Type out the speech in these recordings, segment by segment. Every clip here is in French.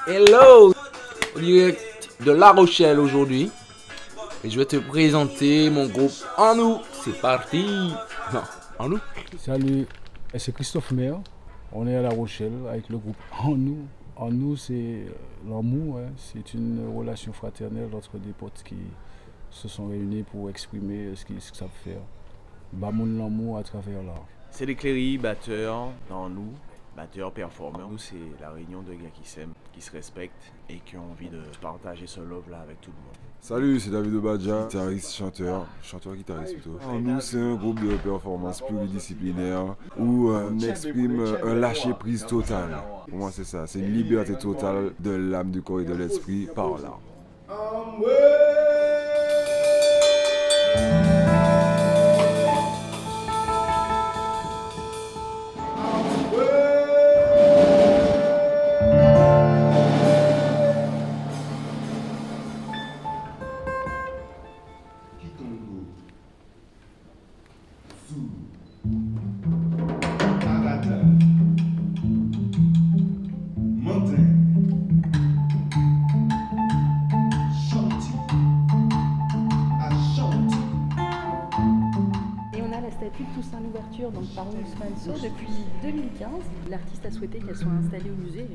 Hello, au direct de La Rochelle aujourd'hui. Et je vais te présenter mon groupe En Nous. C'est parti. Non, En Nous. Salut, c'est Christophe Maire. On est à La Rochelle avec le groupe En Nous. En Nous, c'est l'amour. C'est une relation fraternelle entre des potes qui se sont réunis pour exprimer ce qu'ils savent faire. Bamoun l'amour à travers l'art. C'est les Cléry, batteurs dans nous, batteurs performeurs. Nous, c'est la réunion de gars qui s'aiment, qui se respectent et qui ont envie de partager ce love-là avec tout le monde. Salut, c'est David Obadja, guitariste, chanteur-guitariste plutôt. Nous, c'est un groupe de performance pluridisciplinaire où on exprime un lâcher-prise total. Pour moi, c'est ça, c'est une liberté totale de l'âme, du corps et de l'esprit par l'art. Statue de Toussaint Louverture donc par Ousmane Sow depuis 2015. L'artiste a souhaité qu'elle soit installée au musée.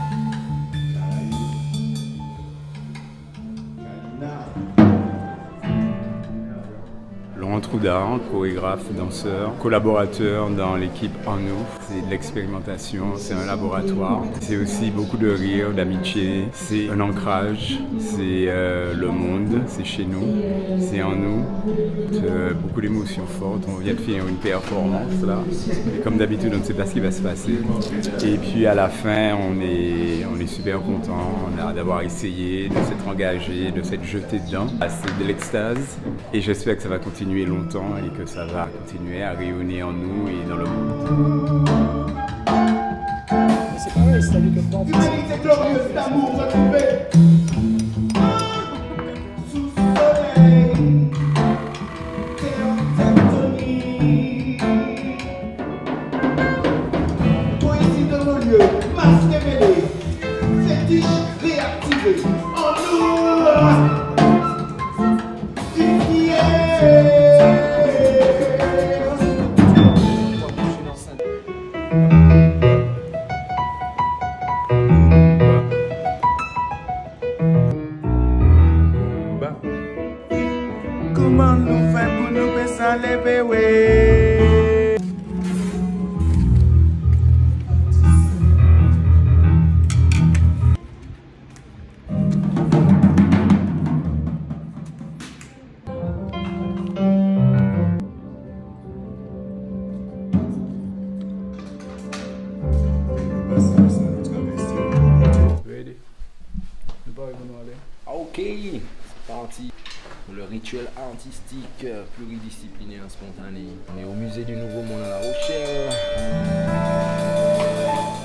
Laurent Troudard, chorégraphe, danseur, collaborateur dans l'équipe En Nous. C'est de l'expérimentation, c'est un laboratoire. C'est aussi beaucoup de rire, d'amitié, c'est un ancrage, c'est le monde, c'est chez nous, c'est en nous. Beaucoup d'émotions fortes, on vient de finir une performance là. Et comme d'habitude, on ne sait pas ce qui va se passer. Et puis à la fin, on est super content d'avoir essayé, de s'être engagé, de s'être jeté dedans. C'est de l'extase et j'espère que ça va continuer longtemps et que ça va continuer à rayonner en nous et dans le monde. C'est pareil, c'est avec le temps. Humanité glorieuse d'amour retrouvée. Sous soleil, théotéctonie. Poésie de nos lieux, masse révélée, fétiche réactivé. En nous, comment nous fait pour nous baisser les bébés? Ready? Ok, c'est parti. Pour le rituel artistique pluridisciplinaire spontané. On est au musée du Nouveau Monde à La Rochelle.